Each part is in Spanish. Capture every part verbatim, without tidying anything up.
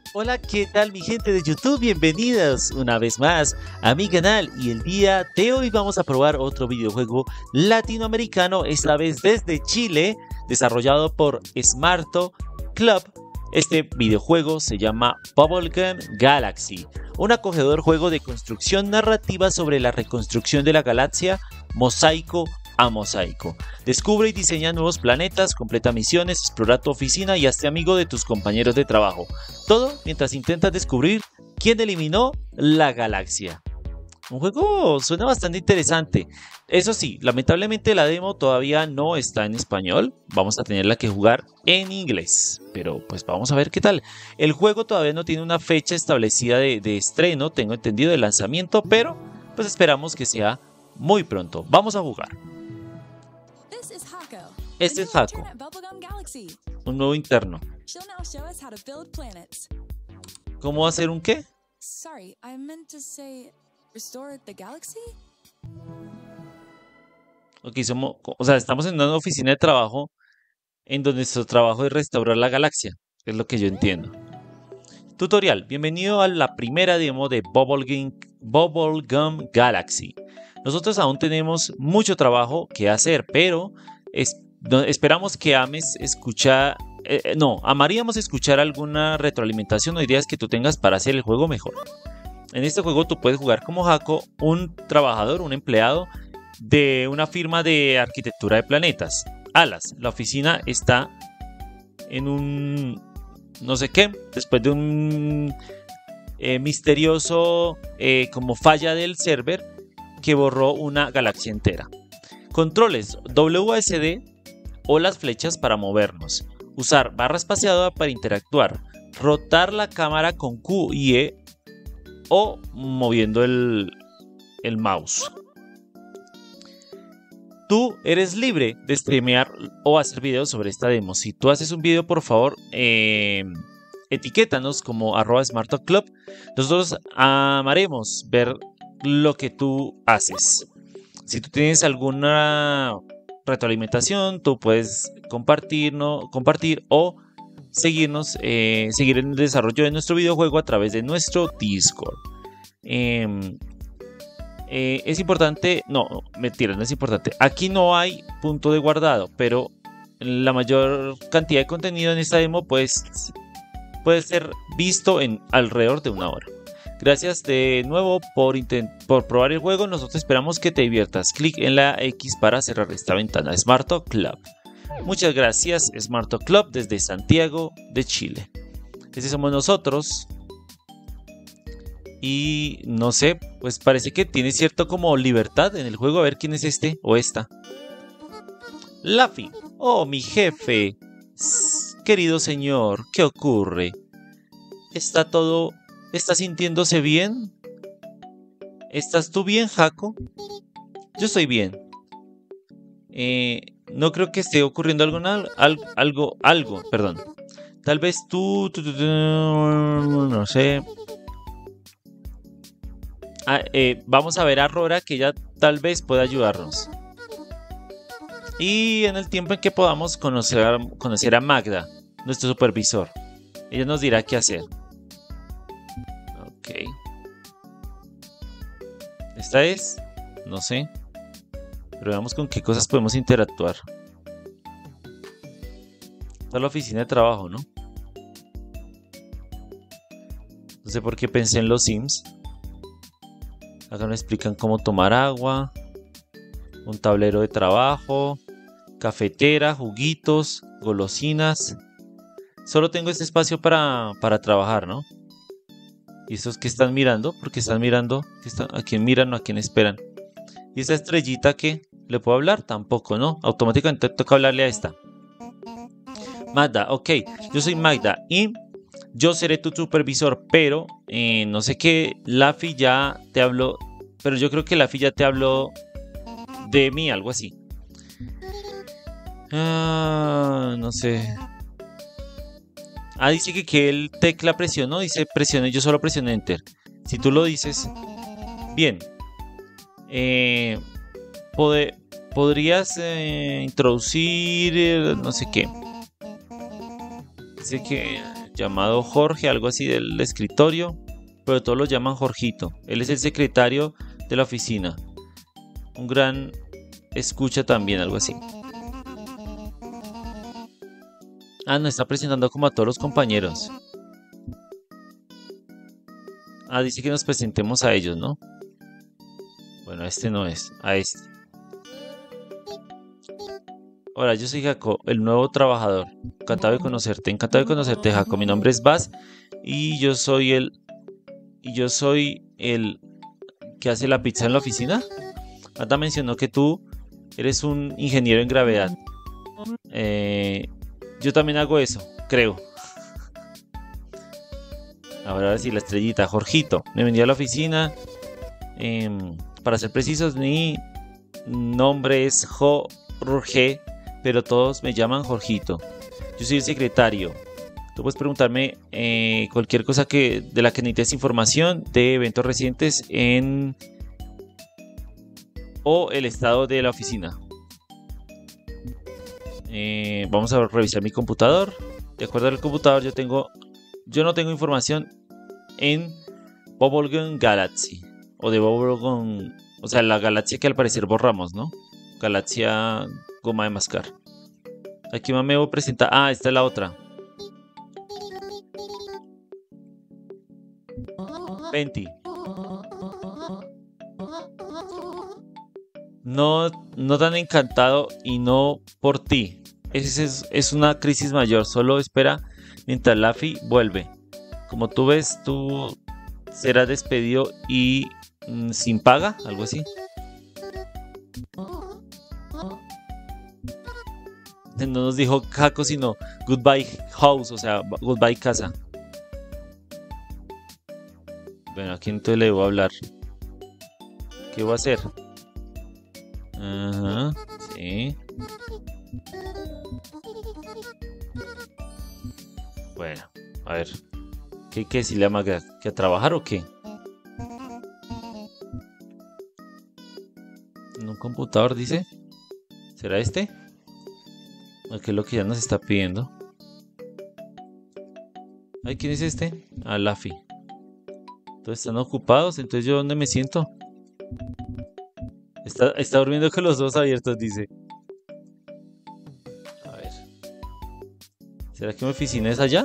Hola, ¿qué tal mi gente de YouTube? Bienvenidos una vez más a mi canal y el día de hoy vamos a probar otro videojuego latinoamericano, esta vez desde Chile, desarrollado por Smarto Club. Este videojuego se llama Bubblegum Galaxy, un acogedor juego de construcción narrativa sobre la reconstrucción de la galaxia mosaico a mosaico. Descubre y diseña nuevos planetas, completa misiones, explora tu oficina y hazte amigo de tus compañeros de trabajo. Todo mientras intentas descubrir quién eliminó la galaxia. Un juego suena bastante interesante. Eso sí, lamentablemente la demo todavía no está en español. Vamos a tenerla que jugar en inglés. Pero pues vamos a ver qué tal. El juego todavía no tiene una fecha establecida de, de estreno, tengo entendido, de lanzamiento, pero pues esperamos que sea muy pronto. Vamos a jugar. Este es Hako, un nuevo interno. ¿Cómo hacer un qué? Ok, somos, o sea, estamos en una oficina de trabajo en donde nuestro trabajo es restaurar la galaxia, es lo que yo entiendo. Tutorial, bienvenido a la primera demo de Bubblegum, Bubblegum Galaxy. Nosotros aún tenemos mucho trabajo que hacer, pero es, no, esperamos que ames escuchar, eh, no, amaríamos escuchar alguna retroalimentación o ideas que tú tengas para hacer el juego mejor. En este juego tú puedes jugar como Hako, un trabajador, un empleado de una firma de arquitectura de planetas. Alas, la oficina está en un no sé qué, después de un eh, misterioso eh, como falla del server que borró una galaxia entera. Controles W A S D o las flechas para movernos. Usar barra espaciadora para interactuar. Rotar la cámara con Q y E o moviendo el, el mouse. Tú eres libre de streamear o hacer videos sobre esta demo. Si tú haces un video, por favor, eh, etiquétanos como arroba smartoclub. Nosotros amaremos ver lo que tú haces. Si tú tienes alguna retroalimentación, tú puedes compartir, ¿no? compartir o seguirnos, eh, seguir en el desarrollo de nuestro videojuego a través de nuestro Discord. Eh, eh, es importante, no, mentira, no es importante. Aquí no hay punto de guardado, pero la mayor cantidad de contenido en esta demo pues, puede ser visto en alrededor de una hora. Gracias de nuevo por, por probar el juego. Nosotros esperamos que te diviertas. Clic en la X para cerrar esta ventana. Smarto Club. Muchas gracias, Smarto Club, desde Santiago de Chile. Ese somos nosotros. Y no sé, pues parece que tiene cierto como libertad en el juego. A ver quién es este o esta. Laffy. Oh, mi jefe. Querido señor, ¿qué ocurre? Está todo... ¿Está sintiéndose bien? ¿Estás tú bien, Hako? Yo estoy bien. Eh, no creo que esté ocurriendo algo, algo, algo, algo, perdón. Tal vez tú, tú, tú, tú no sé. Ah, eh, vamos a ver a Rora, que ella tal vez pueda ayudarnos. Y en el tiempo en que podamos conocer, conocer a Magda, nuestro supervisor. Ella nos dirá qué hacer. Ok. Esta es, no sé, pero veamos con qué cosas podemos interactuar. Esta es la oficina de trabajo, ¿no? No sé por qué pensé en los Sims. Acá nos explican cómo tomar agua, un tablero de trabajo, cafetera, juguitos, golosinas. Solo tengo este espacio para, para trabajar, ¿no? ¿Y estos que están mirando? Porque están mirando están, a quién miran o a quién esperan. ¿Y esta estrellita qué? ¿Le puedo hablar? Tampoco, ¿no? Automáticamente toca hablarle a esta. Magda, ok. Yo soy Magda y yo seré tu supervisor, pero eh, no sé qué. Laffy ya te habló, pero yo creo que Laffy ya te habló de mí, algo así. Ah, no sé. Ah, dice que, que el tecla presionó, dice presione, yo solo presioné Enter. Si tú lo dices, bien. Eh, pode, podrías eh, introducir, eh, no sé qué. Dice que llamado Jorge, algo así del escritorio, pero todos lo llaman Jorgito. Él es el secretario de la oficina. Un gran escucha también, algo así. Ah, nos está presentando como a todos los compañeros. Ah, dice que nos presentemos a ellos, ¿no? Bueno, este no es, a este. Hola, yo soy Jaco, el nuevo trabajador. Encantado de conocerte, encantado de conocerte, Jaco. Mi nombre es Bas y yo soy el y yo soy el que hace la pizza en la oficina. Anda mencionó que tú eres un ingeniero en gravedad. Eh, yo también hago eso, creo. Ahora sí, la estrellita, Jorgito. Bienvenido a la oficina. Eh, para ser precisos, mi nombre es Jorge, pero todos me llaman Jorgito. Yo soy el secretario. Tú puedes preguntarme eh, cualquier cosa que, de la que necesites información de eventos recientes en o el estado de la oficina. Eh, vamos a revisar mi computador. De acuerdo al computador, yo tengo, yo no tengo información en Bubblegum Galaxy o de Bubblegum, o sea, la galaxia que al parecer borramos, ¿no? Galaxia goma de mascar. Aquí más me voy a presentar. Ah, esta es la otra. veinte. No, no tan encantado y no por ti. Es, es, es una crisis mayor. Solo espera mientras Laffy vuelve. Como tú ves, tú serás despedido y mm, sin paga, algo así. No nos dijo Jaco, sino goodbye house, o sea, goodbye casa. Bueno, ¿a quién entonces le debo hablar? ¿Qué voy a hacer? Ajá, sí. Bueno, a ver. ¿Qué hay que decirle a Maga? ¿Que a trabajar o qué? ¿En un computador dice? ¿Será este? ¿Qué es lo que ya nos está pidiendo? Ay, ¿quién es este? Ah, Laffy. Entonces están ocupados, entonces ¿yo dónde me siento? Está, está durmiendo con los ojos abiertos, dice. A ver. ¿Será que mi oficina es allá?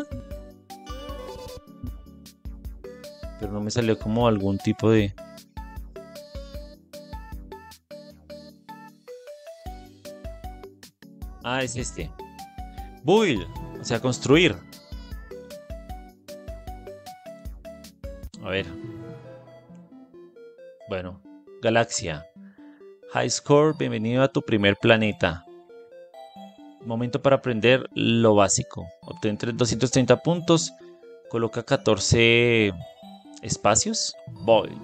Pero no me salió como algún tipo de... Ah, es este. Build, o sea, construir. A ver. Bueno, Galaxia. High Score, bienvenido a tu primer planeta. Momento para aprender lo básico. Obtén doscientos treinta puntos. Coloca catorce espacios. Void.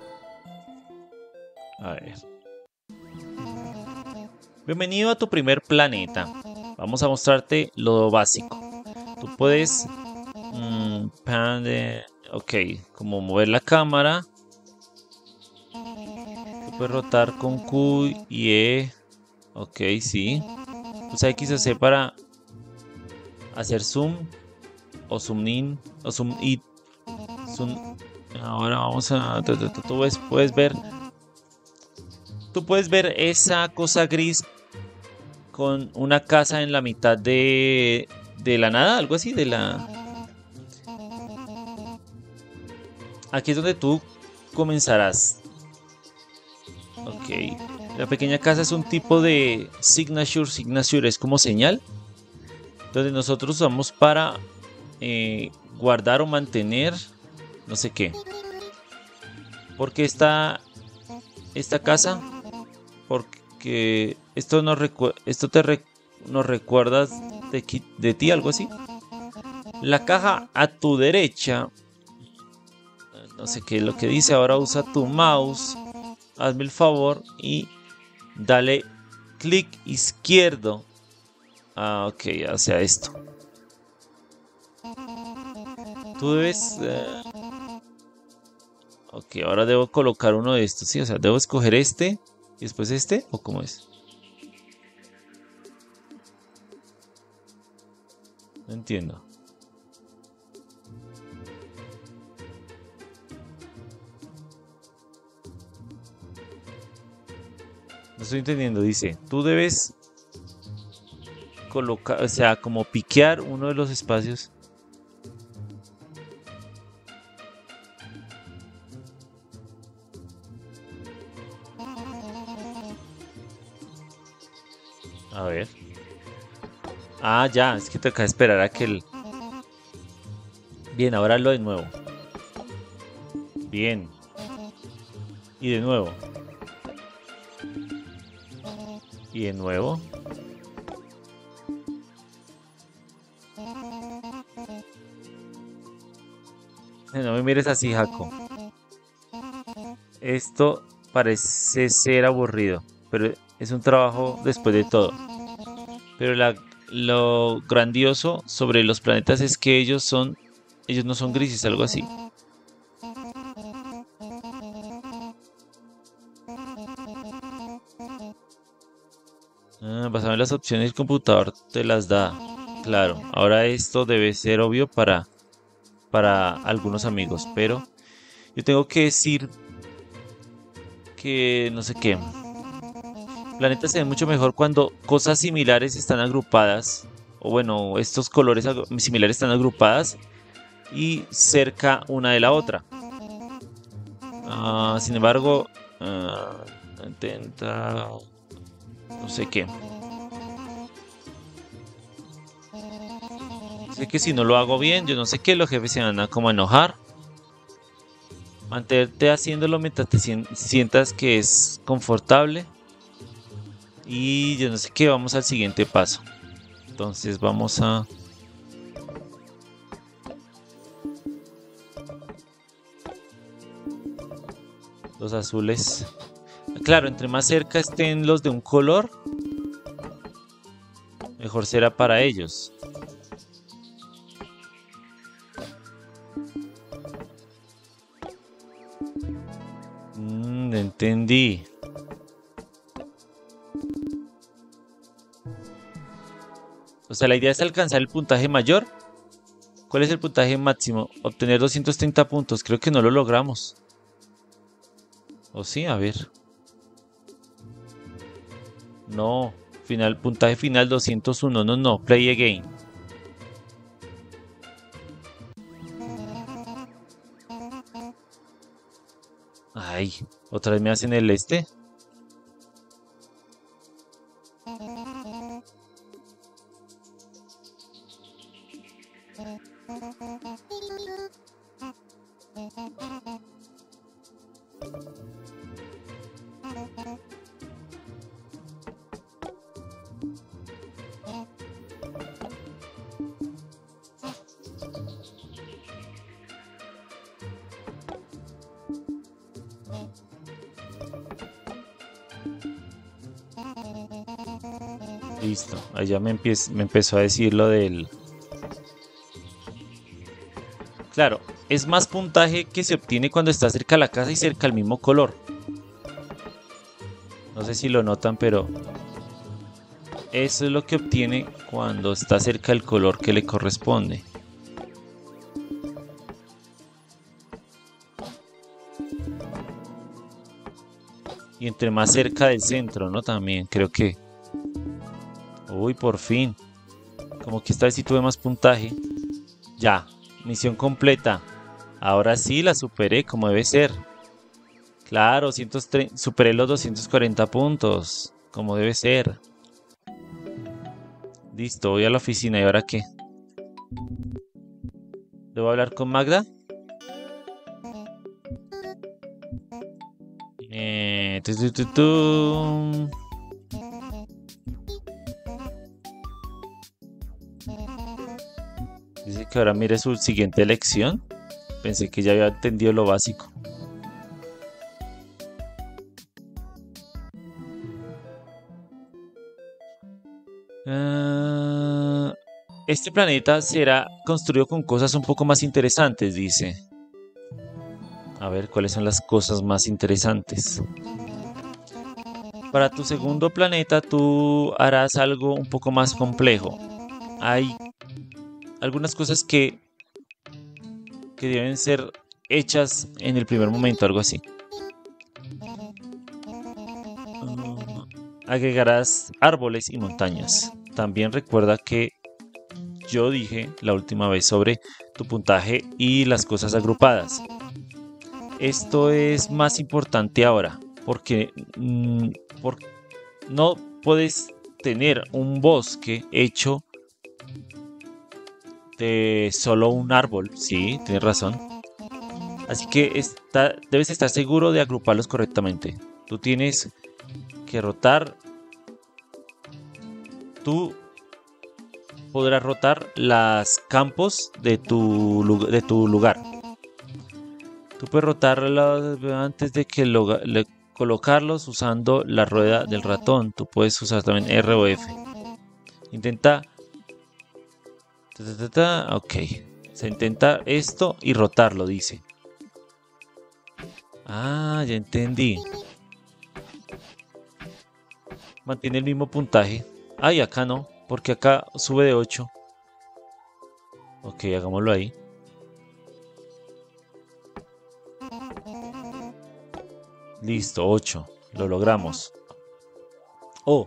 A ver. Bienvenido a tu primer planeta. Vamos a mostrarte lo básico. Tú puedes... Mmm, pan de, ok, como mover la cámara. Tú puedes rotar con Q y E. Ok, sí. Usa X o C para hacer zoom. O zoom in. O zoom in. Zoom. Ahora vamos a... Tú, tú, tú, tú ves, puedes ver... Tú puedes ver esa cosa gris con una casa en la mitad de, de la nada, algo así, de la... Aquí es donde tú comenzarás. Ok. La pequeña casa es un tipo de signature. Signature es como señal. Donde nosotros usamos para eh, guardar o mantener no sé qué. ¿Por qué está esta casa? Porque esto nos, recu esto te re nos recuerda de, de ti, algo así. La caja a tu derecha, no sé qué es lo que dice. Ahora usa tu mouse, hazme el favor y dale clic izquierdo. Ah, ok, hacia esto. Tú debes... Uh... Ok, ahora debo colocar uno de estos, ¿sí? O sea, debo escoger este y después este, ¿o cómo es? No entiendo. No estoy entendiendo. Dice, tú debes colocar, o sea, como piquear uno de los espacios. A ver. Ah, ya, es que toca esperar a que el... Bien, ahora lo de nuevo. Bien. Y de nuevo. Y de nuevo. No me mires así, Jaco. Esto parece ser aburrido, pero es un trabajo después de todo. Pero la- lo grandioso sobre los planetas es que ellos son, ellos no son grises, algo así. Ah, basado en las opciones, el computador te las da. Claro, ahora esto debe ser obvio para, para algunos amigos, pero yo tengo que decir que no sé qué. Planetas se ven mucho mejor cuando cosas similares están agrupadas, o bueno, estos colores agru- similares están agrupadas y cerca una de la otra. Ah, sin embargo, ah, intenta, no sé qué. Sé que si no lo hago bien, yo no sé qué, los jefes se van a como a enojar. Mantenerte haciéndolo mientras te sien- sientas que es confortable. Y yo no sé qué, vamos al siguiente paso. Entonces vamos a... Los azules. Claro, entre más cerca estén los de un color, mejor será para ellos. Mm, entendí. O sea, la idea es alcanzar el puntaje mayor. ¿Cuál es el puntaje máximo? Obtener doscientos treinta puntos. Creo que no lo logramos. ¿O sí? A ver. No. Final, puntaje final doscientos uno. No, no. Play again. Ay, otra vez me hacen el este. Listo. Allá me, empiez- me empezó a decir lo del... Claro, es más puntaje que se obtiene cuando está cerca a la casa y cerca al mismo color. No sé si lo notan, pero eso es lo que obtiene cuando está cerca del color que le corresponde. Y entre más cerca del centro, ¿no? También creo que... Uy, por fin. Como que esta vez sí tuve más puntaje. Ya, misión completa. Ahora sí la superé como debe ser. Claro, ciento treinta superé los doscientos cuarenta puntos. Como debe ser. Listo, voy a la oficina. ¿Y ahora qué? ¿Debo hablar con Magda? Eh, tu, tu, tu, tu. Dice que ahora mire su siguiente elección. Pensé que ya había entendido lo básico. Ah, este planeta será construido con cosas un poco más interesantes, dice. A ver, ¿cuáles son las cosas más interesantes? Para tu segundo planeta, tú harás algo un poco más complejo. Hay algunas cosas que, que deben ser hechas en el primer momento, algo así. agregarás árboles y montañas. También recuerda que yo dije la última vez sobre tu puntaje y las cosas agrupadas. Esto es más importante ahora porque, mmm, porque no puedes tener un bosque hecho de solo un árbol. Sí, tienes razón. Así que está, debes estar seguro de agruparlos correctamente. Tú tienes que rotar. Tú podrás rotar los campos de tu, de tu lugar. Tú puedes rotarlos antes de que lo, le, colocarlos usando la rueda del ratón. Tú puedes usar también R o F. Intenta. Ta, ta, ta, ta, ok. Se intenta esto y rotarlo, dice. Ah, ya entendí. Mantiene el mismo puntaje. Ay, acá no, porque acá sube de ocho. Ok, hagámoslo ahí. Listo, ocho. Lo logramos. Oh.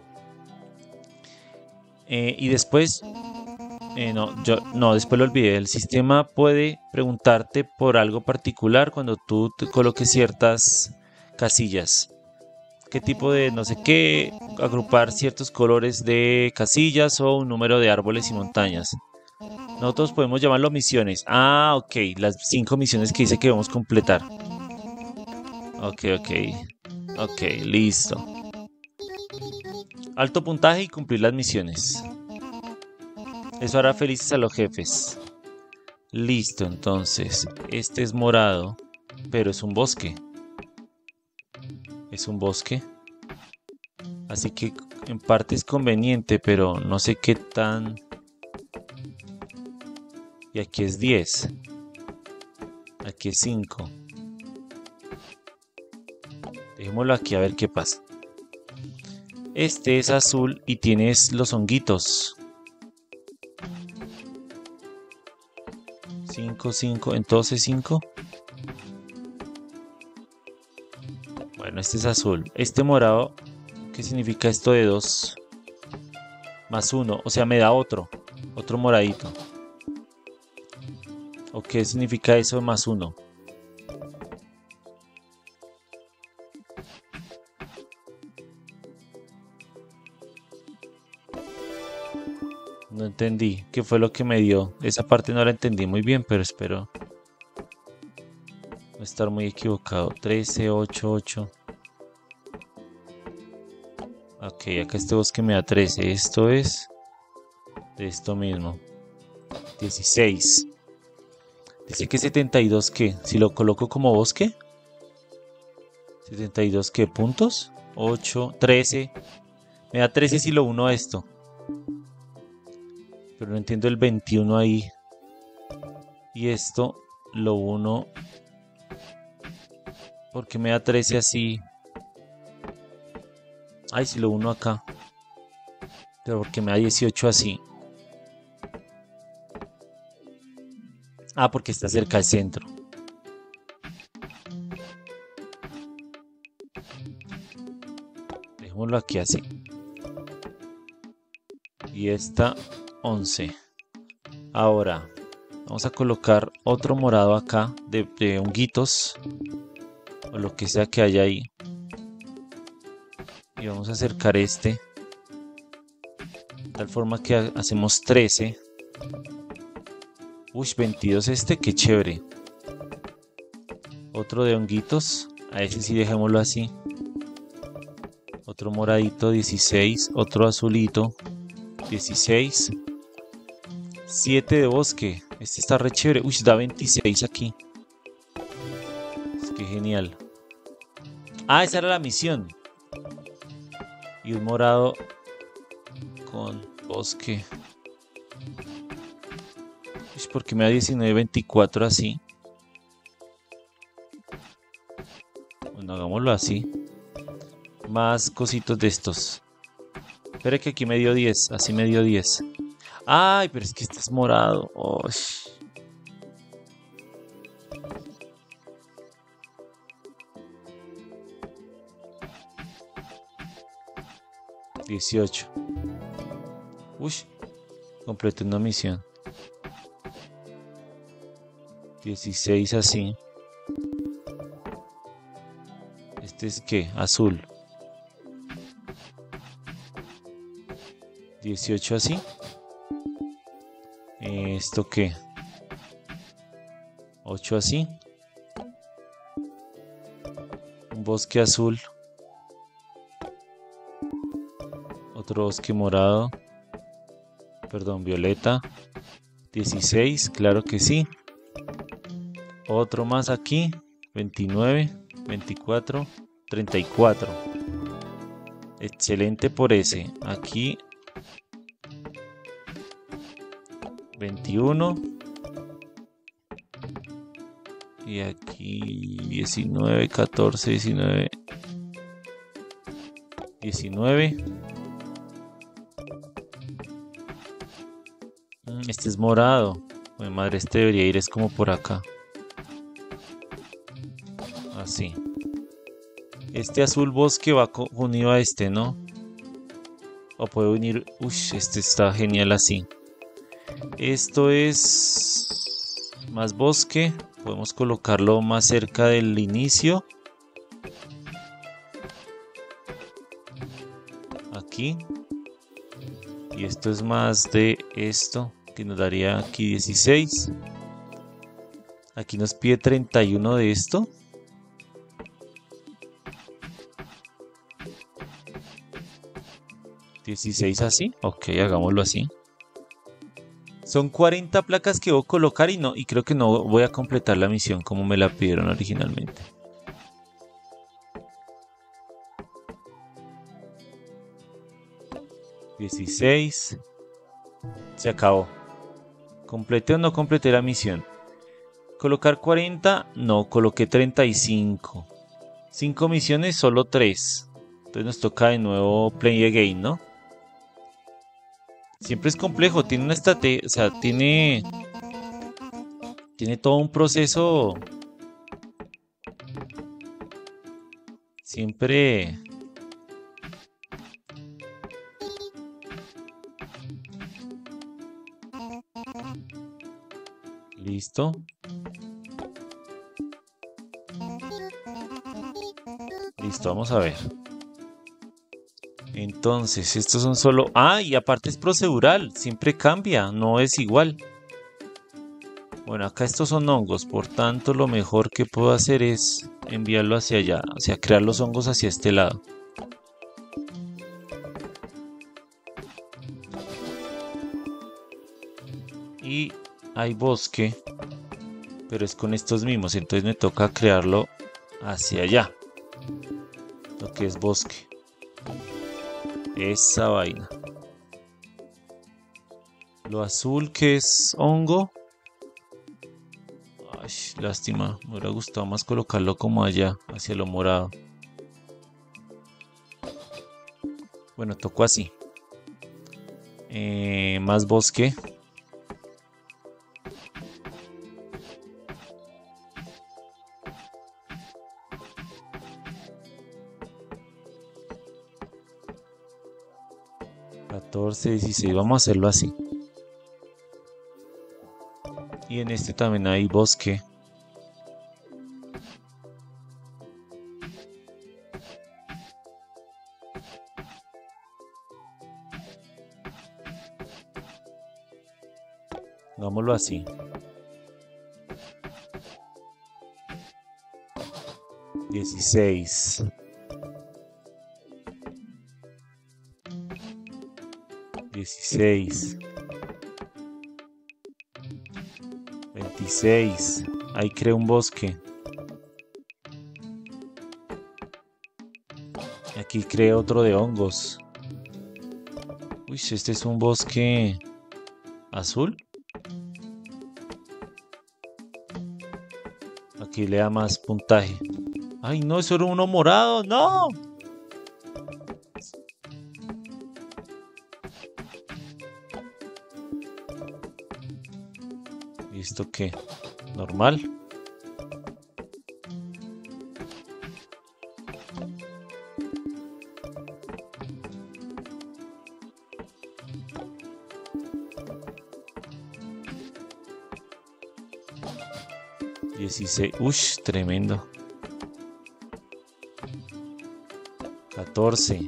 Eh, y después... Eh, no, yo, no, después lo olvidé. El sistema puede preguntarte por algo particular cuando tú te coloques ciertas casillas. ¿Qué tipo de no sé qué? Agrupar ciertos colores de casillas o un número de árboles y montañas. Nosotros podemos llamarlo misiones. Ah, ok. Las cinco misiones que dice que debemos completar. Ok, ok. Ok, listo. Alto puntaje y cumplir las misiones. Eso hará felices a los jefes. Listo, entonces. Este es morado, pero es un bosque. Es un bosque. Así que en parte es conveniente, pero no sé qué tan... Y aquí es diez. Aquí es cinco. Dejémoslo aquí a ver qué pasa. Este es azul y tienes los honguitos. cinco, cinco, entonces cinco. Bueno, este es azul. Este morado, ¿qué significa esto de dos? Más uno, o sea, me da otro. Otro moradito. ¿O qué significa eso de más uno? No entendí. ¿Qué fue lo que me dio? Esa parte no la entendí muy bien, pero espero no estar muy equivocado. trece, ocho, ocho. Ok, acá este bosque me da trece. Esto es de esto mismo. dieciséis. Dice que setenta y dos, ¿qué? Si lo coloco como bosque. setenta y dos, ¿qué? ¿Puntos? ocho, trece. Me da trece si lo uno a esto. Pero no entiendo el veintiuno ahí. Y esto lo uno. ¿Por qué me da trece así? Ay, si lo uno acá. Pero porque me da dieciocho así. Ah, porque está cerca del centro. Dejémoslo aquí así. Y esta once. Ahora vamos a colocar otro morado acá de, de honguitos. O lo que sea que haya ahí. Y vamos a acercar este. De tal forma que ha- hacemos trece. Uy, veintidós este, qué chévere. Otro de honguitos. A ese sí dejémoslo así. Otro moradito, dieciséis. Otro azulito, dieciséis. siete de bosque. Este está re chévere. Uy, da veintiséis aquí. Es que genial. Ah, esa era la misión. Y un morado con bosque. Uy, ¿por qué me da diecinueve, veinticuatro así? Bueno, hagámoslo así. Más cositos de estos. Espera que aquí me dio diez. Así me dio diez. Ay, pero es que este es morado. Uy. dieciocho. Uy, completé una misión. dieciséis así. Este es ¿qué? Azul. dieciocho así. ¿Esto qué? ocho así. Un bosque azul. Otro bosque morado. Perdón, violeta. dieciséis, claro que sí. Otro más aquí. veintinueve, veinticuatro, treinta y cuatro. Excelente por ese. Aquí. veintiuno. Y aquí diecinueve, catorce, diecinueve. diecinueve. Este es morado. Mi madre, este debería ir es como por acá. Así. Este azul bosque va unido a este, ¿no? O puede unir... Uy, este está genial así. Esto es... más bosque. Podemos colocarlo más cerca del inicio. Aquí. Y esto es más de esto, que nos daría aquí dieciséis. Aquí nos pide treinta y uno de esto. dieciséis así. Ok, hagámoslo así. Son cuarenta placas que voy a colocar y, no, y creo que no voy a completar la misión como me la pidieron originalmente. dieciséis. Se acabó. ¿Completé o no completé la misión? Colocar cuarenta. No, coloqué treinta y cinco. cinco misiones, solo tres. Entonces nos toca de nuevo play again, ¿no? Siempre es complejo. Tiene una estrategia. O sea, tiene... Tiene todo un proceso. Siempre... Listo. Listo, vamos a ver. Entonces, estos son solo... Ah, y aparte es procedural. Siempre cambia, no es igual. Bueno, acá estos son hongos. Por tanto, lo mejor que puedo hacer es enviarlo hacia allá. O sea, crear los hongos hacia este lado. Y hay bosque, pero es con estos mismos, entonces me toca crearlo hacia allá, lo que es bosque, esa vaina. Lo azul que es hongo. Ay, lástima, me hubiera gustado más colocarlo como allá, hacia lo morado. Bueno, tocó así. Eh, más bosque. catorce, dieciséis, vamos a hacerlo así. Y en este también hay bosque. Hagámoslo así. dieciséis. dieciséis. veintiséis. Ahí creo un bosque. Aquí creo otro de hongos. Uy, este es un bosque azul. Aquí le da más puntaje. Ay, no, eso era uno morado. ¡No! ¿Y esto qué? ¿Normal? dieciséis. Ush, tremendo. catorce.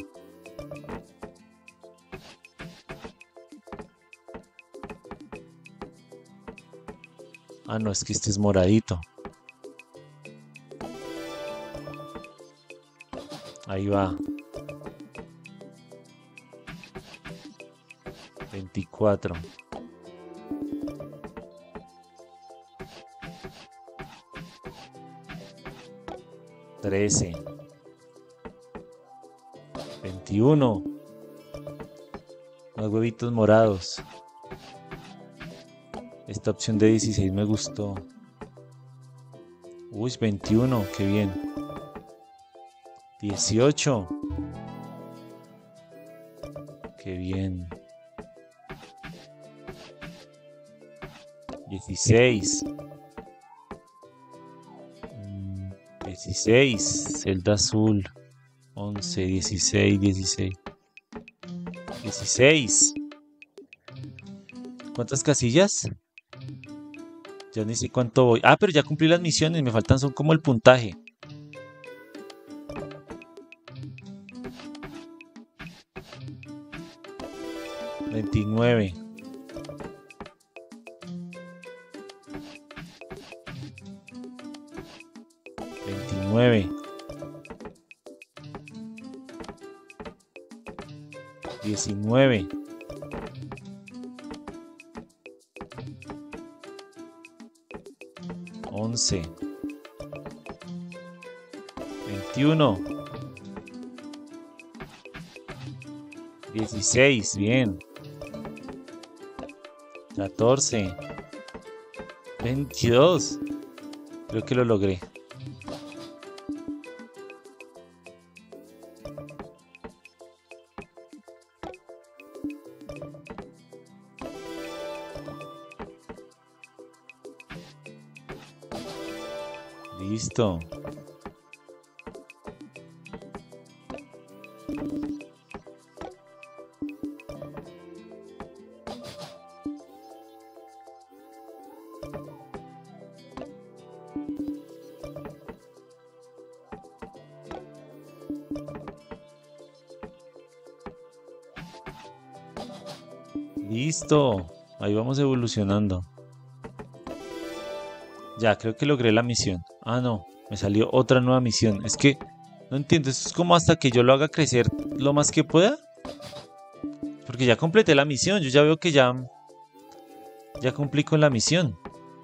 Ah, no, es que este es moradito. Ahí va. veinticuatro. trece. veintiuno. Más huevitos morados. Esta opción de dieciséis me gustó. Uy, veintiuno, qué bien. dieciocho. Qué bien. dieciséis. Mm, dieciséis. Celda azul. once, dieciséis, dieciséis. dieciséis. ¿Cuántas casillas? Ya ni sé cuánto voy. Ah, pero ya cumplí las misiones. Me faltan son como el puntaje. veintinueve. veintinueve. diecinueve. once. veintiuno. dieciséis, bien. catorce. veintidós. Creo que lo logré. Listo. Listo. Ahí vamos evolucionando. Ya, creo que logré la misión. Ah, no. Me salió otra nueva misión. Es que no entiendo. Esto es como hasta que yo lo haga crecer lo más que pueda. Porque ya completé la misión. Yo ya veo que ya... Ya cumplí con la misión.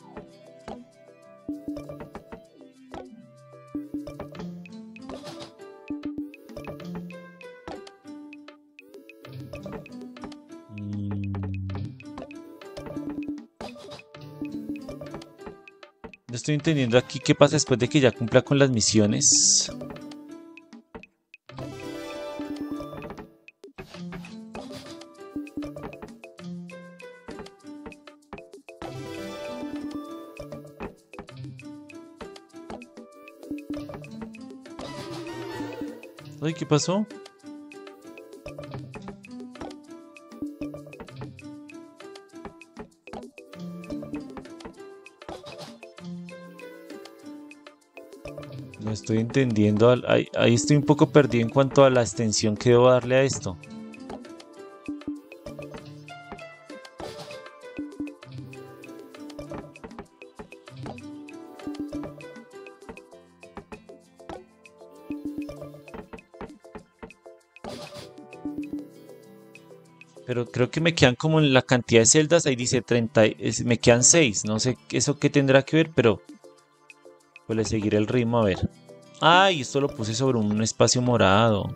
No estoy entendiendo aquí qué pasa después de que ya cumpla con las misiones. Ay, ¿qué pasó? No estoy entendiendo. al- Ahí, ahí estoy un poco perdido en cuanto a la extensión que debo darle a esto. Pero creo que me quedan como en la cantidad de celdas. Ahí dice treinta. y- es- me quedan seis. No sé eso qué tendrá que ver, pero pues le seguiré el ritmo a ver. Ay, esto lo puse sobre un espacio morado.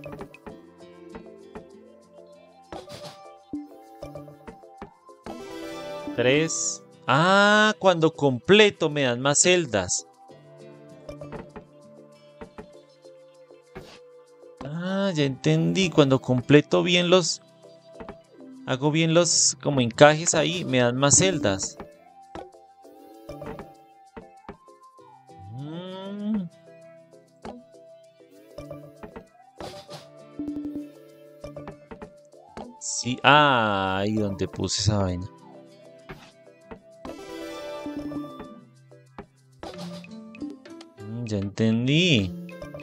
Tres. Ah, cuando completo me dan más celdas. Ah, ya entendí. Cuando completo bien los... Hago bien los como encajes ahí, me dan más celdas. Mm, sí, ah, ahí donde puse esa vaina. Ya entendí.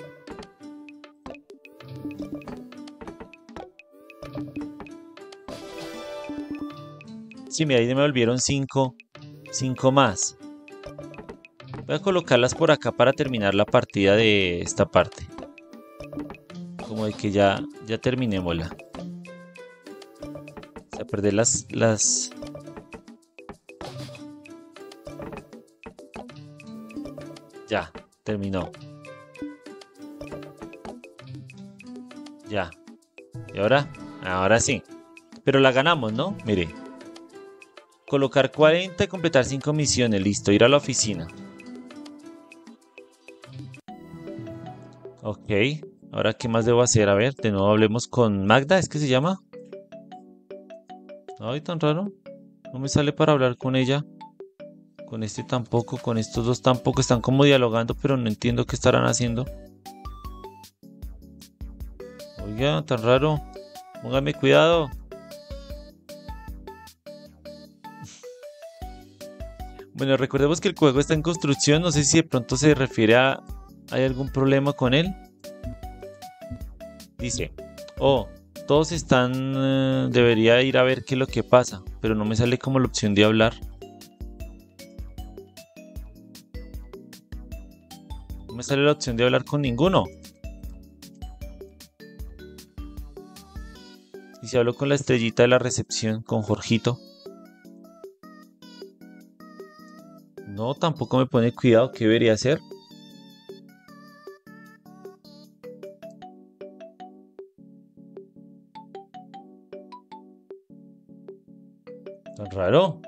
Sí, mira, ahí me volvieron cinco, cinco más. Voy a colocarlas por acá para terminar la partida de esta parte. Como de que ya, ya terminémosla. O sea, perder las, las... Ya, terminó. Ya. ¿Y ahora? Ahora sí. Pero la ganamos, ¿no? Mire. Colocar cuarenta y completar cinco misiones. Listo, ir a la oficina. Ok. Ahora, ¿qué más debo hacer? A ver, de nuevo hablemos con Magda, ¿es que se llama? Ay, tan raro. No me sale para hablar con ella. Con este tampoco, con estos dos tampoco. Están como dialogando, pero no entiendo qué estarán haciendo. Oiga, tan raro. Póngame cuidado. Bueno, recordemos que el juego está en construcción. No sé si de pronto se refiere a... ¿Hay algún problema con él? Dice, oh, todos están... eh, debería ir a ver qué es lo que pasa. Pero no me sale como la opción de hablar. No me sale la opción de hablar con ninguno. Y si hablo con la estrellita de la recepción, con Jorgito. No, tampoco me pone cuidado. ¿Qué debería hacer? Tan raro.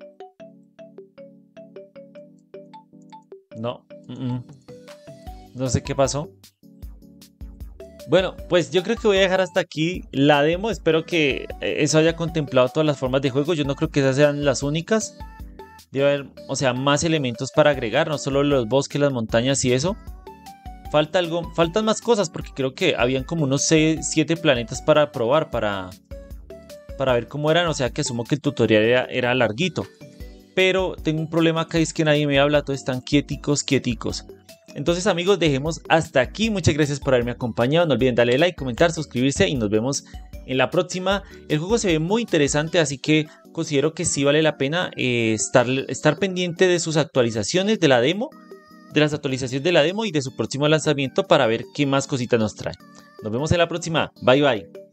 No. mm, mm. No sé qué pasó. Bueno, pues yo creo que voy a dejar hasta aquí la demo. Espero que eh, eso haya contemplado todas las formas de juego. Yo no creo que esas sean las únicas. Debe haber, o sea, más elementos para agregar, no solo los bosques, las montañas y eso. Falta algo, faltan más cosas porque creo que habían como unos seis, siete planetas para probar, para, para ver cómo eran. O sea que asumo que el tutorial era, era larguito. Pero tengo un problema acá, es que nadie me habla, todos están quieticos, quieticos. Entonces amigos, dejemos hasta aquí. Muchas gracias por haberme acompañado. No olviden darle like, comentar, suscribirse y nos vemos en la próxima. El juego se ve muy interesante, así que considero que sí vale la pena eh, estar, estar pendiente de sus actualizaciones de la demo, de las actualizaciones de la demo y de su próximo lanzamiento para ver qué más cositas nos trae. Nos vemos en la próxima. Bye bye.